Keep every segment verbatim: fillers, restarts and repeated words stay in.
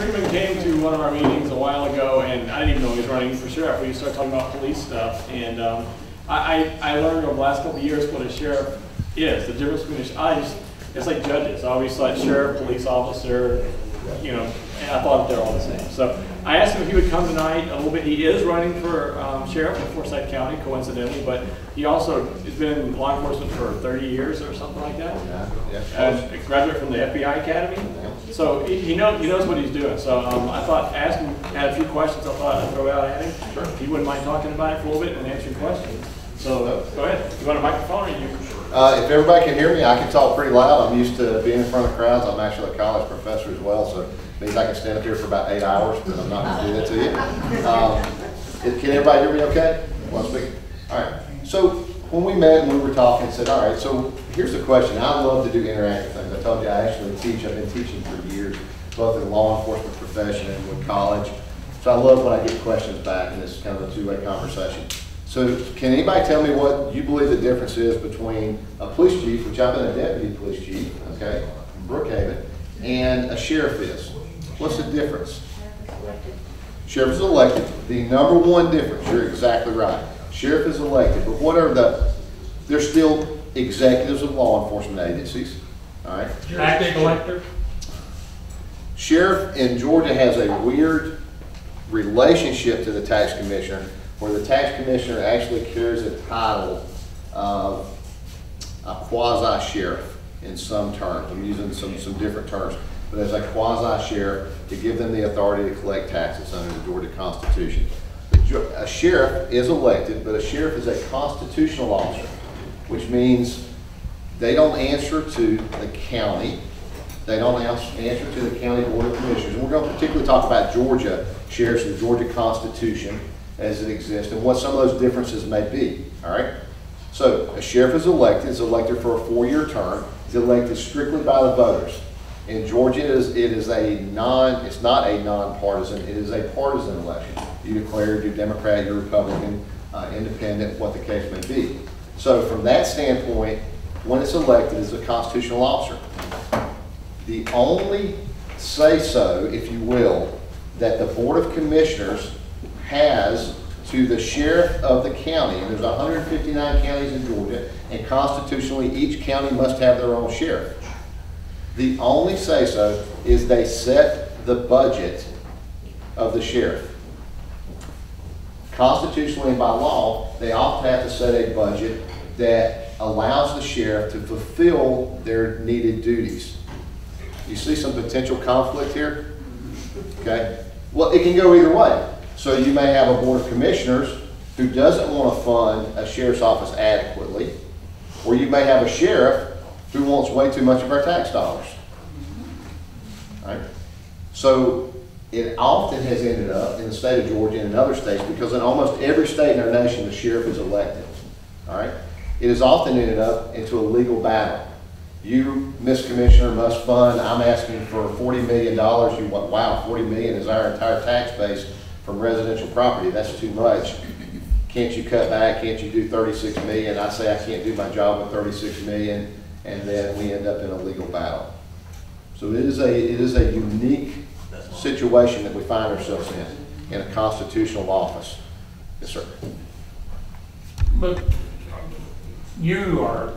Freeman came to one of our meetings a while ago, and I didn't even know he was running for sheriff. We started talking about police stuff, and um, I, I, I learned over the last couple of years what a sheriff is. The difference between a sh I just, it's like judges. I always thought sheriff, police officer, you know, and I thought they're all the same. So I asked him if he would come tonight a little bit. He is running for um, Sheriff of Forsyth County, coincidentally, but he also has been in law enforcement for thirty years or something like that. Yeah, yeah. Uh, a graduate from the F B I Academy. Yeah. So he, he, knows, he knows what he's doing. So um, I thought, ask him, had a few questions I thought I'd throw out at him. Sure. If he wouldn't mind talking about it for a little bit and answering questions. So uh, go ahead. You want a microphone or you? Uh, if everybody can hear me, I can talk pretty loud. I'm used to being in front of crowds. I'm actually a college professor as well, so it means I can stand up here for about eight hours, but I'm not going to do that to you. Um, can everybody hear me okay? Well, speak. All right. So when we met and we were talking, I said, all right, so here's the question. I love to do interactive things. I told you I actually teach. I've been teaching for years, both in the law enforcement profession and with college. So I love when I get questions back, and it's kind of a two-way conversation. So can anybody tell me what you believe the difference is between a police chief, which I've been a deputy police chief, okay, in Brookhaven, and a sheriff is? What's the difference? Sheriff is elected. The number one difference, you're exactly right. Sheriff is elected, but what are the, they're still executives of law enforcement agencies, all right? Tax collector? Sheriff in Georgia has a weird relationship to the tax commissioner, where the tax commissioner actually carries a title of a quasi-sheriff in some terms. I'm using some, some different terms, but as a quasi-sheriff to give them the authority to collect taxes under the Georgia Constitution. A sheriff is elected, but a sheriff is a constitutional officer, which means they don't answer to the county. They don't answer to the county board of commissioners. And we're going to particularly talk about Georgia sheriffs and the Georgia Constitution as it exists and what some of those differences may be, all right? So a sheriff is elected, is elected for a four-year term, is elected strictly by the voters. In Georgia, it is, it is a non, it's not a non-partisan, it is a partisan election. You declare you're Democrat, you're Republican, uh, independent, what the case may be. So from that standpoint, when it's elected as a constitutional officer, the only say-so, if you will, that the Board of Commissioners has to the sheriff of the county, and there's one hundred fifty-nine counties in Georgia, and constitutionally each county must have their own sheriff. The only say-so is they set the budget of the sheriff. Constitutionally and by law, they often have to set a budget that allows the sheriff to fulfill their needed duties. You see some potential conflict here? Okay. Well, it can go either way. So you may have a board of commissioners who doesn't want to fund a sheriff's office adequately, or you may have a sheriff who wants way too much of our tax dollars. All right? So it often has ended up in the state of Georgia and in other states, because in almost every state in our nation, the sheriff is elected. All right? It has often ended up into a legal battle. You, Miz Commissioner, must fund, I'm asking for forty million dollars. You want, wow, forty million dollars is our entire tax base from residential property. That's too much. Can't you cut back? Can't you do thirty-six million dollars? I say I can't do my job with thirty-six million dollars, and then we end up in a legal battle. So it is a, it is a unique situation that we find ourselves in, in a constitutional office. Yes, sir. But you are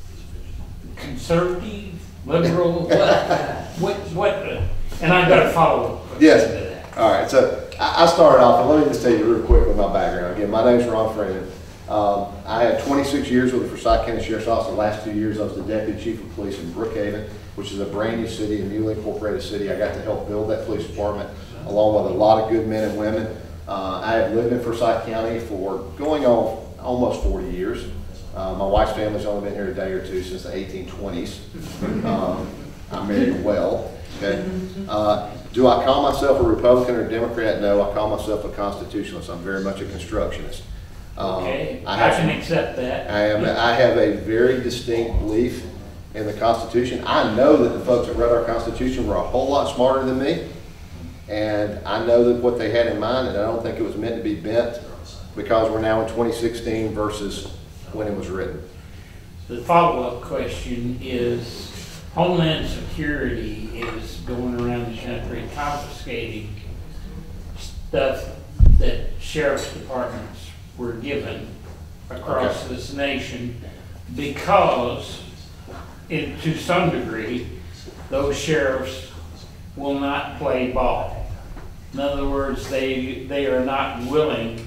conservative, liberal, what, what, what, and I've got a follow-up question yes. to that. All right, so I started off, and let me just tell you real quick with my background. Again, my name is Ron Freeman. Um, I had twenty-six years with the Forsyth County Sheriff's Office. The last two years I was the Deputy Chief of Police in Brookhaven, which is a brand new city, a newly incorporated city. I got to help build that police department along with a lot of good men and women. Uh, I have lived in Forsyth County for going on almost forty years. Uh, my wife's family's only been here a day or two since the eighteen twenties. Um, I'm married well. Okay. Uh, do I call myself a Republican or a Democrat? No, I call myself a constitutionalist. I'm very much a constructionist. Um, Okay, I, I have, can accept that. I am. I have a very distinct belief in the Constitution. I know that the folks that wrote our Constitution were a whole lot smarter than me, and I know that what they had in mind, and I don't think it was meant to be bent, because we're now in twenty sixteen versus when it was written. The follow-up question is, Homeland Security is going around the country confiscating stuff that sheriff's departments were given across Okay. this nation, because in, to some degree, those sheriffs will not play ball. In other words, they, they are not willing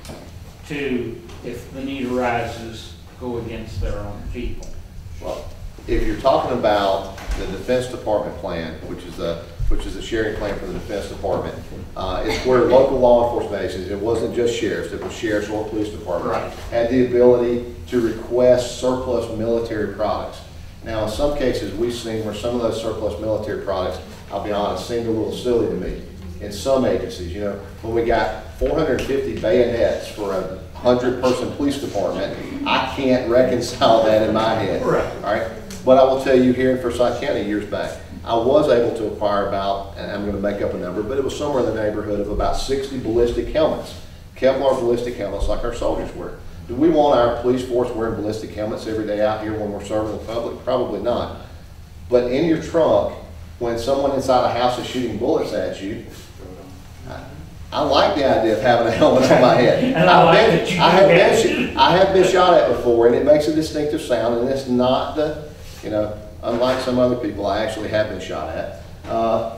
to, if the need arises, go against their own people. Well, if you're talking about the Defense Department plan, which is a, which is a sharing plan for the Defense Department, uh, it's where local law enforcement agencies, it wasn't just sheriffs, it was sheriffs or police departments, Right. had the ability to request surplus military products. Now, in some cases, we've seen where some of those surplus military products, I'll be honest, seemed a little silly to me. In some agencies, you know, when we got four hundred fifty bayonets for a hundred person police department, I can't reconcile that in my head. Right. All right. But I will tell you, here in Forsyth County years back, I was able to acquire about, and I'm going to make up a number, but it was somewhere in the neighborhood of about sixty ballistic helmets, Kevlar ballistic helmets like our soldiers wear. Do we want our police force wearing ballistic helmets every day out here when we're serving the public? Probably not. But in your trunk, when someone inside a house is shooting bullets at you, I, I like the idea of having a helmet on my head. And I like been, that you I have do been, I have been shot at before, and it makes a distinctive sound, and it's not the, you know, unlike some other people, I actually have been shot at. Uh,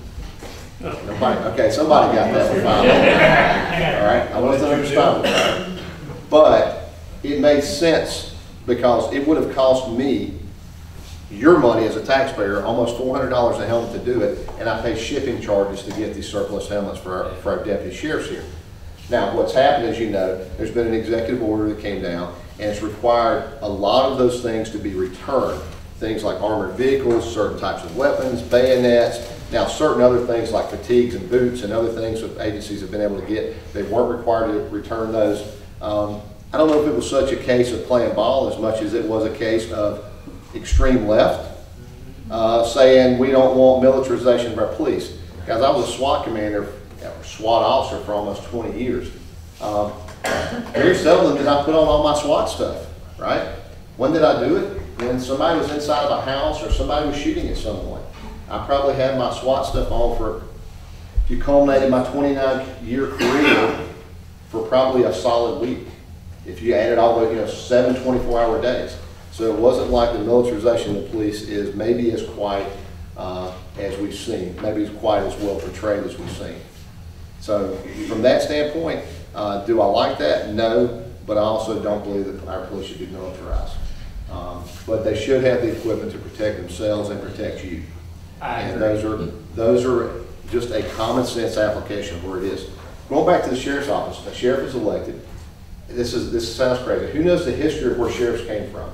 nobody, okay, somebody got that one finally. All right, I wasn't understanding. But it made sense because it would have cost me your money as a taxpayer, almost four hundred dollars a helmet to do it, and I pay shipping charges to get these surplus helmets for our, for our deputy sheriffs here. Now, what's happened, as you know, there's been an executive order that came down, and it's required a lot of those things to be returned. Things like armored vehicles, certain types of weapons, bayonets, now certain other things like fatigues and boots and other things that agencies have been able to get, they weren't required to return those. Um, I don't know if it was such a case of playing ball as much as it was a case of extreme left, uh, saying we don't want militarization of our police. Guys, I was a SWAT commander, or SWAT officer for almost twenty years. Um, very seldom did I put on all my SWAT stuff, right? When did I do it? When somebody was inside of a house or somebody was shooting at someone. I probably had my SWAT stuff on for, if you culminated my twenty-nine year career, for probably a solid week. If you added all the, you know, seven twenty-four hour days. So it wasn't like the militarization of the police is maybe as quite uh, as we've seen, maybe as quite as well portrayed as we've seen. So from that standpoint, uh, do I like that? No, but I also don't believe that our police should be militarized. Um, but they should have the equipment to protect themselves and protect you. I and agree. those are those are just a common sense application of where it is. Going back to the sheriff's office, a sheriff is elected. This is this sounds crazy. Who knows the history of where sheriffs came from?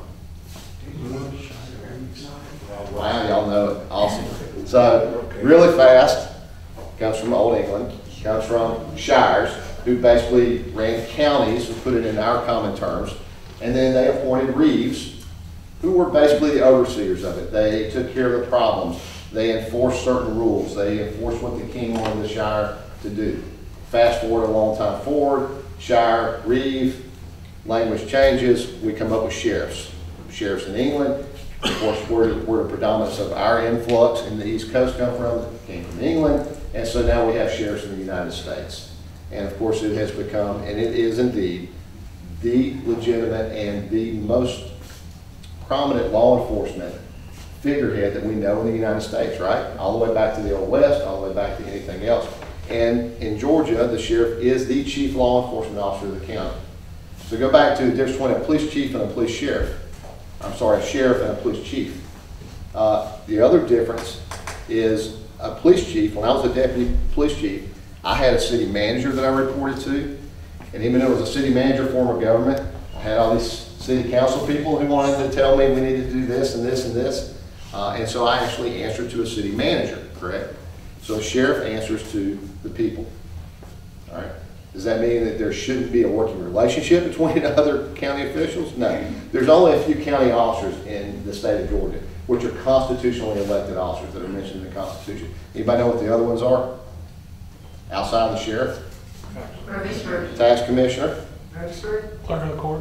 Wow, y'all know it. Awesome. So really fast, comes from Old England, comes from shires, who basically ran counties, and put it in our common terms, and then they appointed reeves, who were basically the overseers of it. They took care of the problems. They enforced certain rules. They enforced what the king wanted the shire to do. Fast forward a long time forward, shire, reeve, language changes, we come up with sheriffs. Sheriffs in England, of course, where, where the predominance of our influx in the East Coast come from, came from England, and so now we have sheriffs in the United States. And of course it has become, and it is indeed, the legitimate and the most prominent law enforcement figurehead that we know in the United States, right? All the way back to the Old West, all the way back to anything else. And in Georgia, the sheriff is the chief law enforcement officer of the county. So go back to the difference between a police chief and a police sheriff. I'm sorry, a sheriff and a police chief. Uh, the other difference is a police chief, when I was a deputy police chief, I had a city manager that I reported to. And even though it was a city manager form of government, I had all these city council people who wanted to tell me we needed to do this and this and this. Uh, and so I actually answered to a city manager, correct? So a sheriff answers to the people, all right? Does that mean that there shouldn't be a working relationship between other county officials? No. There's only a few county officers in the state of Georgia, which are constitutionally elected officers that are mentioned in the Constitution. Anybody know what the other ones are? Outside of the sheriff? Magistrate. Tax commissioner? Magistrate. Clerk of the court.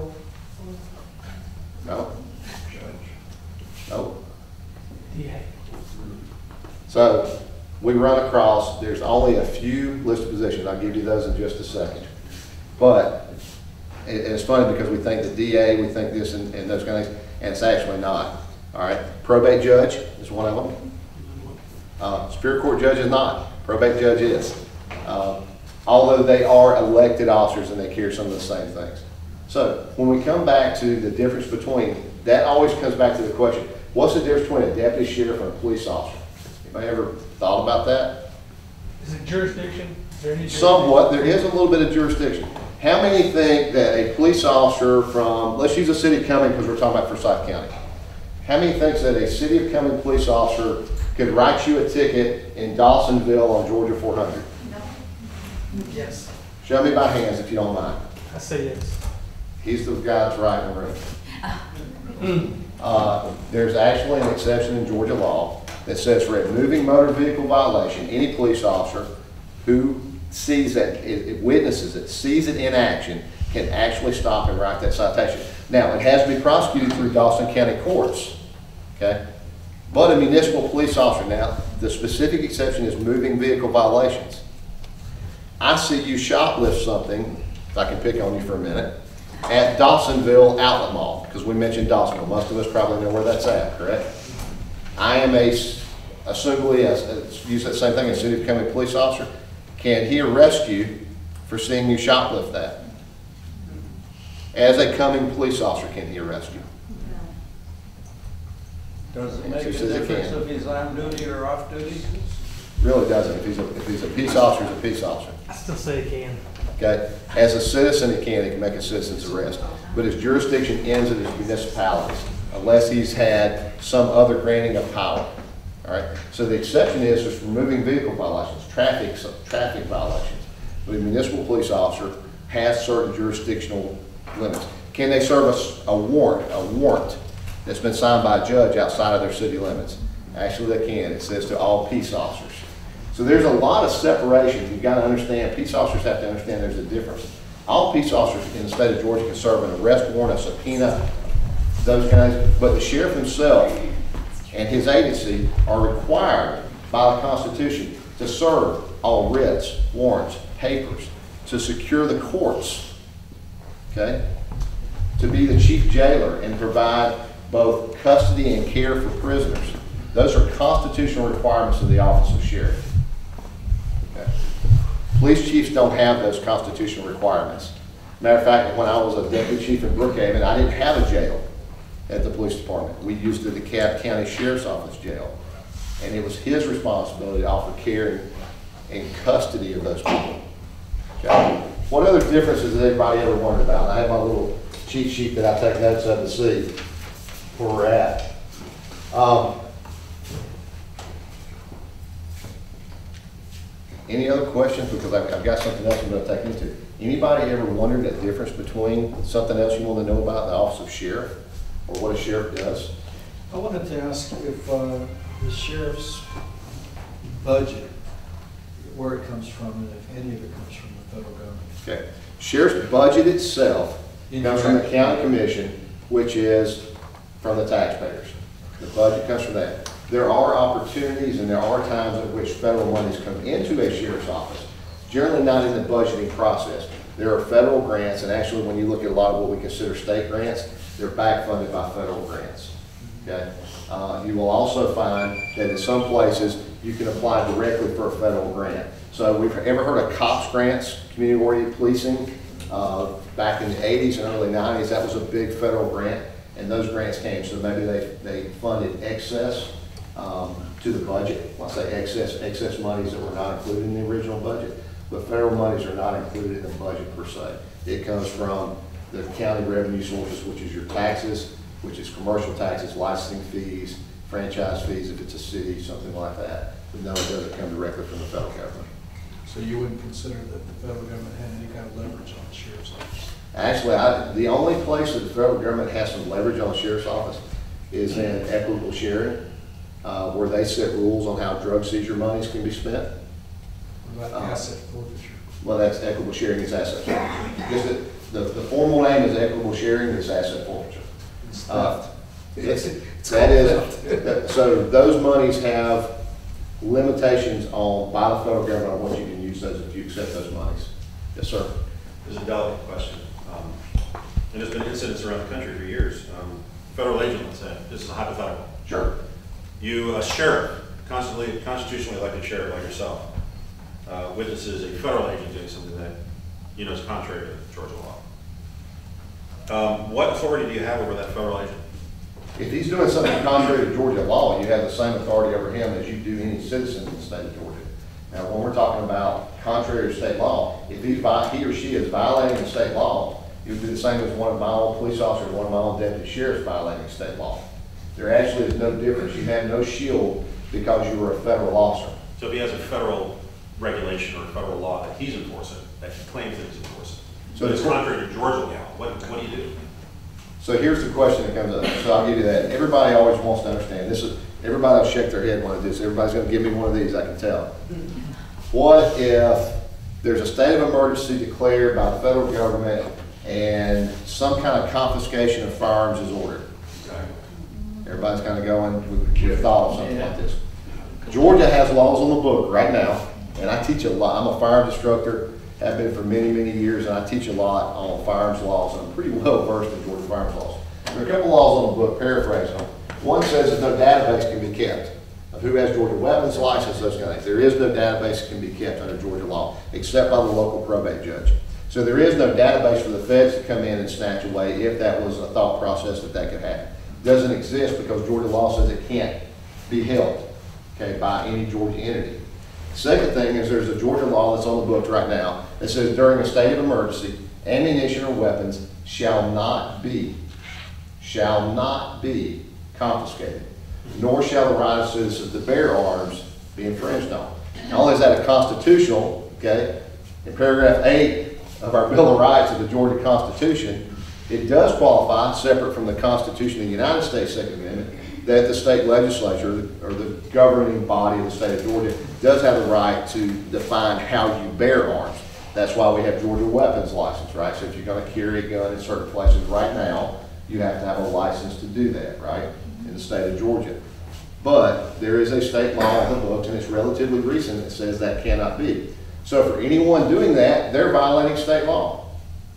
No. No. Yeah. So we run across, there's only a few listed positions. I'll give you those in just a second. But it, it's funny because we think the D A, we think this and, and those kind of things, and it's actually not. All right, probate judge is one of them. Uh, Superior Court judge is not. Probate judge is. Uh, although they are elected officers and they carry some of the same things. So when we come back to the difference between, that always comes back to the question, what's the difference between a deputy sheriff and a police officer? Anybody ever thought about that? Is it jurisdiction? Is there any jurisdiction? Somewhat. There is a little bit of jurisdiction. How many think that a police officer from, let's use the city of Cumming because we're talking about Forsyth County. How many thinks that a city of Cumming police officer could write you a ticket in Dawsonville on Georgia four hundred? Yes. Show me by hands if you don't mind. I say yes. He's the guy that's right in the room. Uh, there's actually an exception in Georgia law that says for a moving motor vehicle violation, any police officer who sees that, it, it witnesses it, sees it in action, can actually stop and write that citation. Now, it has to be prosecuted through Dawson County courts, okay? But a municipal police officer, now, the specific exception is moving vehicle violations. I see you shoplift something, if I can pick on you for a minute, at Dawsonville Outlet Mall, because we mentioned Dawsonville. Most of us probably know where that's at, correct? I am a, assumably, as, as, use that same thing, a city of Cumming police officer. Can he arrest you for seeing you shoplift that? As a Cumming police officer, can he arrest you? Does it make a Answer says it difference can. if he's on duty or off duty? Really doesn't. If he's a, if he's a peace officer, he's a peace officer. I still say it can. Okay? As a citizen, he can. He can make a citizen's arrest. But his jurisdiction ends at his municipalities unless he's had some other granting of power. All right? So the exception is just removing vehicle violations, traffic, traffic violations. But a municipal police officer has certain jurisdictional limits. Can they serve us a warrant, a warrant that's been signed by a judge outside of their city limits? Actually, they can. It says to all peace officers. So there's a lot of separation. You've got to understand, peace officers have to understand there's a difference. All peace officers in the state of Georgia can serve an arrest warrant, a subpoena, those kinds, but the sheriff himself and his agency are required by the Constitution to serve all writs, warrants, papers, to secure the courts, okay? To be the chief jailer and provide both custody and care for prisoners. Those are constitutional requirements of the office of sheriff. Okay. Police chiefs don't have those constitutional requirements. Matter of fact, when I was a deputy chief in Brookhaven, I didn't have a jail at the police department. We used the DeKalb County Sheriff's Office jail. And it was his responsibility to offer care and, and custody of those people. Okay. What other differences has anybody ever wondered about? I have my little cheat sheet that I take notes of to see where we're at. Um, any other questions? Because I've, I've got something else I'm going to take you to. Anybody ever wondered the difference between something else you want to know about the office of sheriff or what a sheriff does? I wanted to ask if uh, the sheriff's budget, where it comes from, and if any of it comes from the federal government. Okay. Sheriff's budget itself comes from the county commission, which is from the taxpayers. The budget comes from that. There are opportunities and there are times at which federal monies come into a sheriff's office, generally not in the budgeting process. There are federal grants, and actually when you look at a lot of what we consider state grants, they're back funded by federal grants. Okay? Uh, you will also find that in some places you can apply directly for a federal grant. So we've ever heard of COPS grants, community-oriented policing? Uh, back in the eighties and early nineties, that was a big federal grant, and those grants came. So maybe they, they funded excess um, to the budget. When I say excess, excess monies that were not included in the original budget, but federal monies are not included in the budget per se. It comes from the county revenue sources, which is your taxes, which is commercial taxes, licensing fees, franchise fees if it's a city, something like that. But no, it doesn't come directly from the federal government. So you wouldn't consider that the federal government had any kind of leverage on the sheriff's office? Actually, I, the only place that the federal government has some leverage on the sheriff's office is in equitable sharing, uh, where they set rules on how drug seizure monies can be spent. What about Uh, asset forfeiture? Well, that's equitable sharing is asset forfeiture. Just that the, the formal name is equitable sharing, it's asset forfeiture. It's Uh, theft. It's, It's that called is, theft. that- so those monies have, limitations on, by the federal government on what you can use those if you accept those monies. Yes, sir. There's a delicate question. Um, and there's been incidents around the country for years. Um, federal agent, let's say, this is a hypothetical. Sure. You, a sheriff, constantly, constitutionally elected sheriff like yourself, uh, witnesses a federal agent doing something that you know is contrary to Georgia law. Um, what authority do you have over that federal agent? If he's doing something contrary to Georgia law, you have the same authority over him as you do any citizen in the state of Georgia. Now, when we're talking about contrary to state law, if he's, he or she is violating the state law, it would be the same as one of my own police officers, one of my own deputy sheriffs violating state law. There actually is no difference. You have no shield because you were a federal officer. So if he has a federal regulation or a federal law that he's enforcing, that he claims that he's enforcing, So so it's the- contrary to Georgia law, what, what do you do? So here's the question that comes up. So I'll give you that. Everybody always wants to understand. This is, everybody will shake their head when I do this. Everybody's gonna give me one of these, I can tell. What if there's a state of emergency declared by the federal government and some kind of confiscation of firearms is ordered? Everybody's kind of going with with thought of something like this. Georgia has laws on the book right now, and I teach a lot. I'm a firearms instructor, have been for many, many years, and I teach a lot on firearms laws, and I'm pretty well versed in Georgia firearms laws. There are a couple laws on the book, paraphrasing them. One says that no database can be kept of who has Georgia weapons license, those kind of things. There is no database that can be kept under Georgia law, except by the local probate judge. So there is no database for the feds to come in and snatch away if that was a thought process that that could happen. It doesn't exist because Georgia law says it can't be held, okay, by any Georgia entity. Second thing is there's a Georgia law that's on the books right now that says during a state of emergency, ammunition or weapons shall not be, shall not be confiscated, nor shall the right of citizens to bear arms be infringed on. Not only is that a constitutional, okay, in paragraph eight of our Bill of Rights of the Georgia Constitution, it does qualify, separate from the Constitution of the United States Second Amendment, that the state legislature or the governing body of the state of Georgia does have the right to define how you bear arms. That's why we have Georgia weapons license, right? So if you're going to carry a gun in certain places right now, you have to have a license to do that, right, in the state of Georgia. But there is a state law on the books, and it's relatively recent, that says that cannot be. So for anyone doing that, they're violating state law.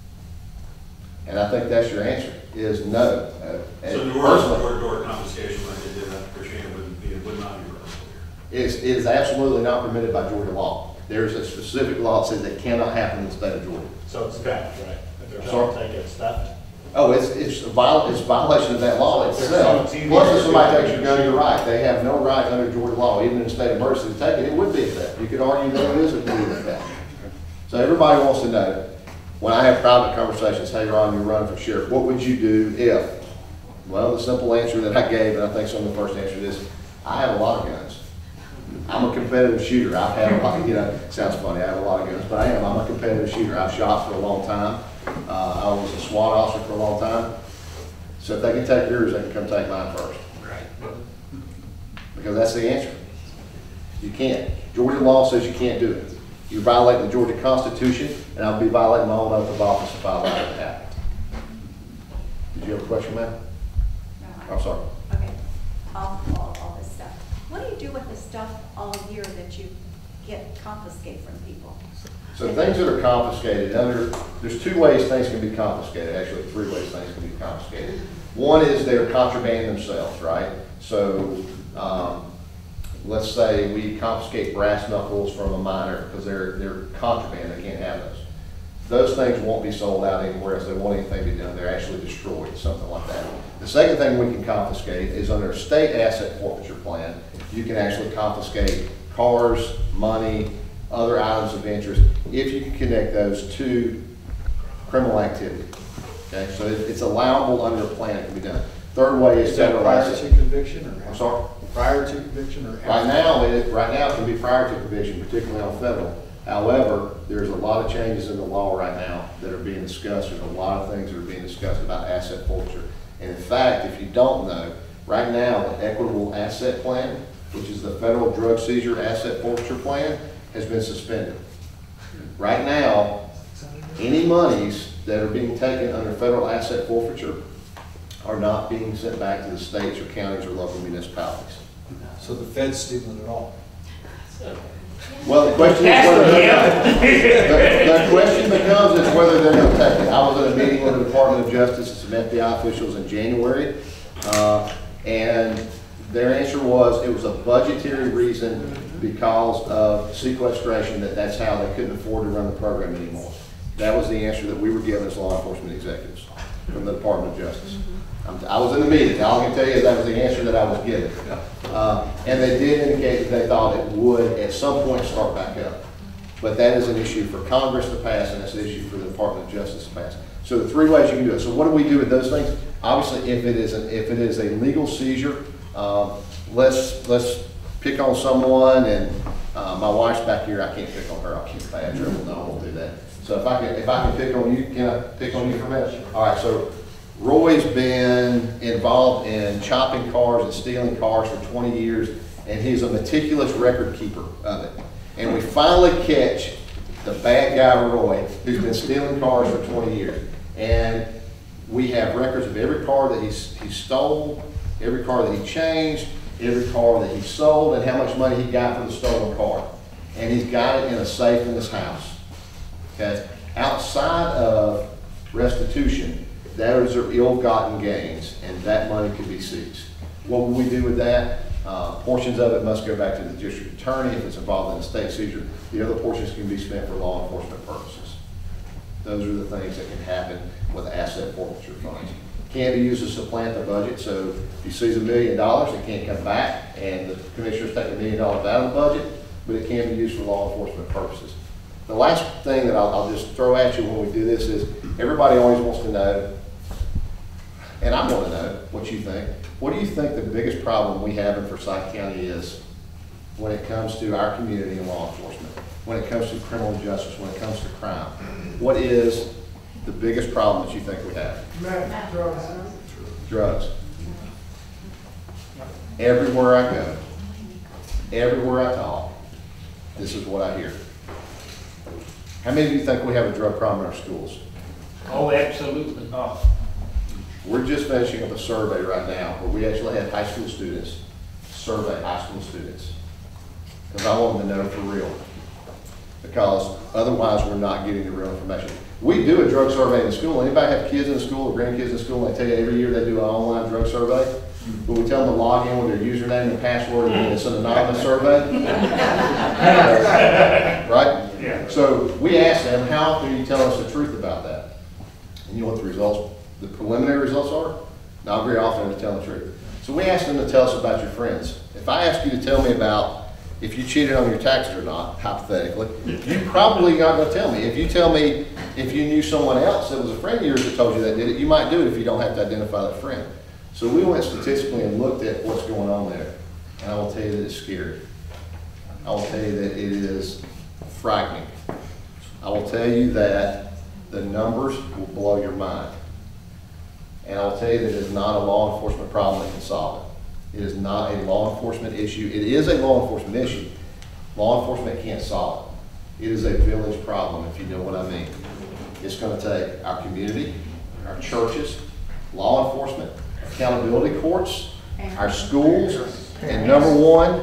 And I think that's your answer, is no. Uh, So and door, personally, door to door confiscation like they did at Katrina wouldn't be, would not be permissible here. It's, it is absolutely not permitted by Georgia law. There's a specific law that says that cannot happen in the state of Georgia. So it's theft, right? If they're Sorry? trying to take it, it's theft? Oh, it's, it's a viol, it's a violation of that law So if itself. there's no T V Plus, if or somebody takes doing your gun, you're shooting. right. They have no right under Georgia law, even in a state of emergency, to take it. It would be a theft. You could argue that it is a legal theft. So everybody wants to know, when I have private conversations, hey Ron, you're running for sheriff, what would you do if? Well, the simple answer that I gave, and I think some of the first answer is, I have a lot of guns. I'm a competitive shooter. I've had a lot, you know, it sounds funny, I have a lot of guns, but I am. I'm a competitive shooter. I've shot for a long time. Uh, I was a SWAT officer for a long time. So if they can take yours, they can come take mine first. Right. Because that's the answer. You can't. Georgia law says you can't do it. You're violating the Georgia Constitution, and I'll be violating my own oath of office if I allow it to happen. Did you have a question, ma'am? No, I- I'm sorry. Okay, all, all, all this stuff. What do you do with the stuff all year that you get confiscated from people? So things that are confiscated under, there's two ways things can be confiscated, actually three ways things can be confiscated. One is they're contraband themselves, right? So um, let's say we confiscate brass knuckles from a minor because they're, they're contraband, they can't have those. Those things won't be sold out anywhere else, they won't anything be done, they're actually destroyed, something like that. The second thing we can confiscate is under a state asset forfeiture plan, you can actually confiscate cars, money, other items of interest, if you can connect those to criminal activity. Okay, so it, it's allowable under a plan, it can be done. Third way is Is that federal prior asset. to conviction or? I'm sorry? Prior to conviction or after? Right now, it, right now it can be prior to conviction, particularly on federal. However, there's a lot of changes in the law right now that are being discussed. There's a lot of things that are being discussed about asset forfeiture. And in fact, if you don't know, right now the equitable asset plan, which is the federal drug seizure asset forfeiture plan, has been suspended. Right now, any monies that are being taken under federal asset forfeiture are not being sent back to the states or counties or local municipalities. So the Fed's stealing it all. Well, the question is whether they're the, the question becomes is whether they're going to take it. I was at a meeting with the Department of Justice and some F B I officials in January, uh, and their answer was it was a budgetary reason because of sequestration, that that's how they couldn't afford to run the program anymore. That was the answer that we were given as law enforcement executives from the Department of Justice. I'm, I was in the meeting. All I can tell you is that was the answer that I was given. Uh, and they did indicate that they thought it would at some point start back up. But that is an issue for Congress to pass, and it's an issue for the Department of Justice to pass. So the three ways you can do it. So what do we do with those things? Obviously, if it is an, if it is a legal seizure, um, let's let's pick on someone. And uh, my wife's back here. I can't pick on her. I'll keep bad trouble. No, I won't do that. So if I can if I can pick on you, can I pick on you for a minute? All right. So Roy's been involved in chopping cars and stealing cars for twenty years, and he's a meticulous record keeper of it. And we finally catch the bad guy Roy, who's been stealing cars for twenty years. And we have records of every car that he's, he stole, every car that he changed, every car that he sold, and how much money he got for the stolen car. And he's got it in a safe in his house. Okay? Outside of restitution, those are ill-gotten gains, and that money could be seized. What will we do with that? Uh, portions of it must go back to the district attorney if it's involved in a state seizure. The other portions can be spent for law enforcement purposes. Those are the things that can happen with asset forfeiture funds. Can't be used to supplant the budget, so if you seize a million dollars, it can't come back, and the commissioners take a million dollars out of the budget, but it can be used for law enforcement purposes. The last thing that I'll, I'll just throw at you when we do this is, everybody always wants to know, and I want to know what you think. What do you think the biggest problem we have in Forsyth County is when it comes to our community and law enforcement, when it comes to criminal justice, when it comes to crime? What is the biggest problem that you think we have? Drugs. Drugs. Everywhere I go, everywhere I talk, this is what I hear. How many of you think we have a drug problem in our schools? Oh, absolutely. Oh. We're just finishing up a survey right now where we actually had high school students survey high school students. Because I want them to know for real. Because otherwise we're not getting the real information. We do a drug survey in the school. Anybody have kids in the school or grandkids in the school, and they tell you every year they do an online drug survey? But we tell them to log in with their username and password, and it's an anonymous survey. Right? Yeah. So we asked them, how often are you telling us the truth about that? And you know what the results, the preliminary results are? Not very often they're telling the truth. So we asked them to tell us about your friends. If I ask you to tell me about if you cheated on your taxes or not, hypothetically, you probably not going to tell me. If you tell me if you knew someone else that was a friend of yours that told you that did it, you might do it if you don't have to identify that friend. So we went statistically and looked at what's going on there. And I will tell you that it's scary. I will tell you that it is frightening. I will tell you that the numbers will blow your mind. And I'll tell you that it is not a law enforcement problem that can solve it. It is not a law enforcement issue. It is a law enforcement issue. Law enforcement can't solve it. It is a village problem, if you know what I mean. It's going to take our community, our churches, law enforcement, accountability courts, our schools, and number one,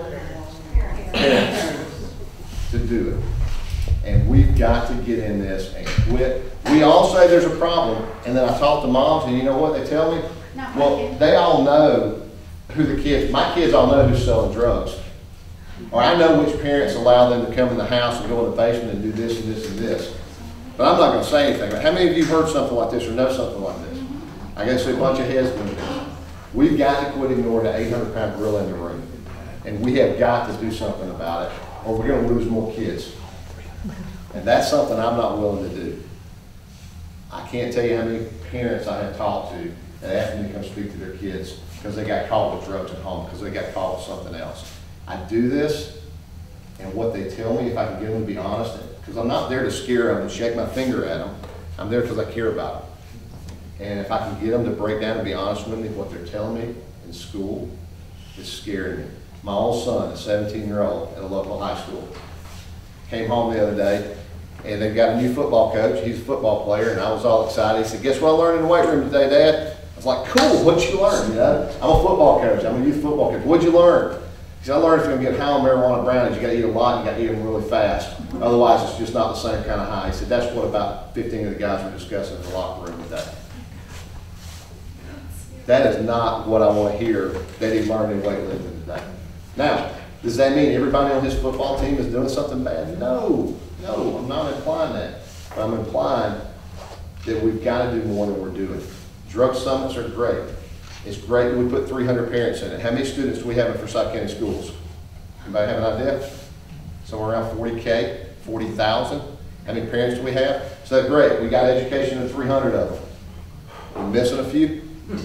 parents to do it. And we've got to get in this and quit. We all say there's a problem, and then I talk to moms, and you know what they tell me? Well, they all know who the kids, my kids all know who's selling drugs. Or I know which parents allow them to come in the house and go in the basement and do this and this and this. But I'm not going to say anything. How many of you heard something like this or know something like this? I guess a bunch of heads doing this. We've got to quit ignoring the eight hundred pound gorilla in the room. And we have got to do something about it, or we're going to lose more kids. And that's something I'm not willing to do. I can't tell you how many parents I have talked to that asked me to come speak to their kids because they got caught with drugs at home, because they got caught with something else. I do this, and what they tell me, if I can get them to be honest, because I'm not there to scare them and shake my finger at them. I'm there because I care about them. And if I can get them to break down and be honest with me, what they're telling me in school is scaring me. My old son, a seventeen year old at a local high school, came home the other day, and they've got a new football coach. He's a football player, and I was all excited. He said, "Guess what I learned in the weight room today, Dad?" I was like, "Cool, what'd you learn?" You know, I'm a football coach. I'm a youth football coach. What'd you learn? Because I learned if you're gonna get high on marijuana brownies, you gotta eat a lot, and you gotta eat them really fast. Otherwise, it's just not the same kind of high. He said that's what about fifteen of the guys were discussing in the locker room today. That is not what I want to hear that he learned in weightlifting today. Now, does that mean everybody on his football team is doing something bad? No, no, I'm not implying that. But I'm implying that we've got to do more than we're doing. Drug summits are great. It's great that we put three hundred parents in it. How many students do we have in Forsyth County schools? Anybody have an idea? Somewhere around forty K, forty thousand. How many parents do we have? So that's great. We got education in three hundred of them. We're missing a few?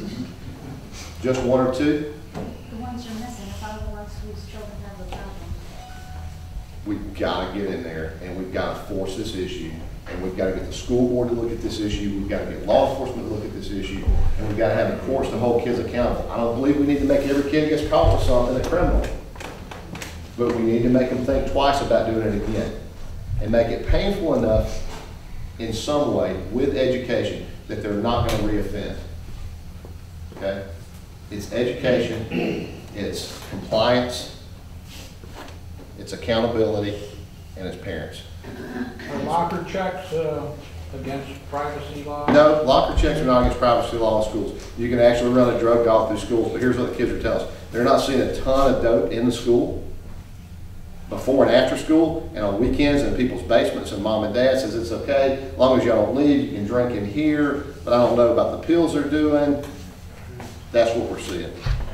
Just one or two? The ones you're missing, if I were the ones whose children have the problem. We've got to get in there and we've got to force this issue. And we've got to get the school board to look at this issue. We've got to get law enforcement to look at this issue. And we've got to have the courts to hold kids accountable. I don't believe we need to make every kid who gets caught with something a criminal. But we need to make them think twice about doing it again. And make it painful enough in some way with education that they're not going to reoffend. Okay? It's education, it's compliance, it's accountability, and it's parents. Are locker checks uh, against privacy law? No, locker checks are not against privacy law in schools. You can actually run a drug golf through schools, but here's what the kids are telling us. They're not seeing a ton of dope in the school before and after school, and on weekends in people's basements, and mom and dad says it's okay, as long as y'all don't leave, you can drink in here, but I don't know about the pills they're doing. That's what we're seeing.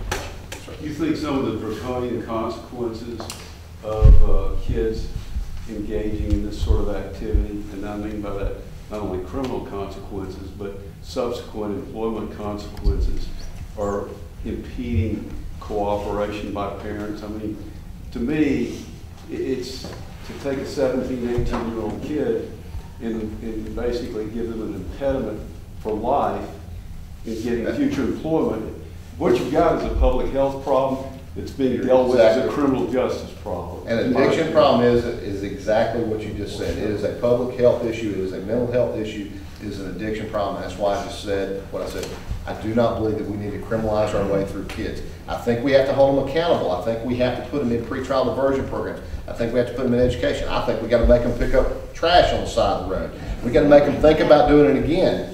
You think some of the draconian consequences of uh, kids engaging in this sort of activity, and I mean by that not only criminal consequences, but subsequent employment consequences, are impeding cooperation by parents? I mean, to me, it's to take a seventeen, eighteen year old kid and, and basically give them an impediment for life in getting future employment. What you've got is a public health problem that's being dealt with as a criminal justice problem. And addiction problem is, is exactly what you just said. It is a public health issue, it is a mental health issue, it is an addiction problem. That's why I just said what I said. I do not believe that we need to criminalize our way through kids. I think we have to hold them accountable. I think we have to put them in pretrial diversion programs. I think we have to put them in education. I think we got to make them pick up trash on the side of the road. We got to make them think about doing it again.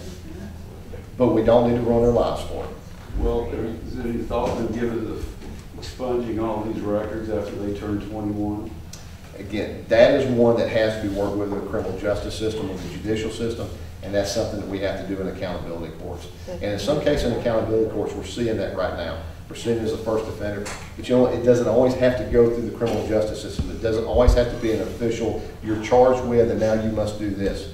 But we don't need to ruin their lives for it. Well, is there any thought been given to expunging all these records after they turn twenty-one? Again, that is one that has to be worked with in the criminal justice system or the judicial system, and that's something that we have to do in accountability courts. And in some cases in accountability courts, we're seeing that right now. We're seeing it as a first offender. But you know, it doesn't always have to go through the criminal justice system. It doesn't always have to be an official, you're charged with, and now you must do this.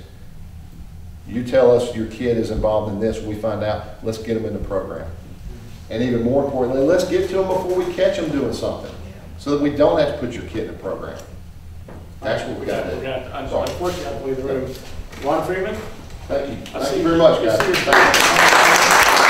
You tell us your kid is involved in this, we find out, let's get them in the program. And even more importantly, let's get to them before we catch them doing something, so that we don't have to put your kid in the program. That's what we got to do. We're gonna, I'm sorry, unfortunately, I have to leave the room. Ron Freeman? Thank you. I Thank see you very much, I see guys. your- Thank you.